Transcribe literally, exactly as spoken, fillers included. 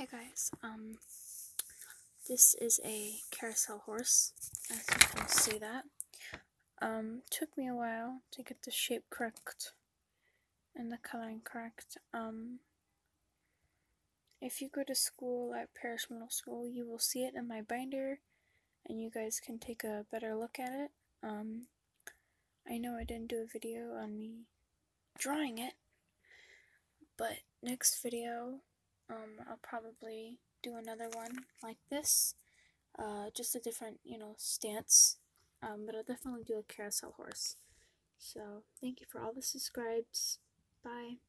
guys, um, this is a carousel horse, as you can see that. Um, took me a while to get the shape correct and the coloring correct. Um, if you go to school at Parish Middle School, you will see it in my binder, and you guys can take a better look at it. Um, I know I didn't do a video on me drawing it, but next video, um, I'll probably do another one like this, uh, just a different, you know, stance, um, but I'll definitely do a carousel horse. So, thank you for all the subscribes. Bye.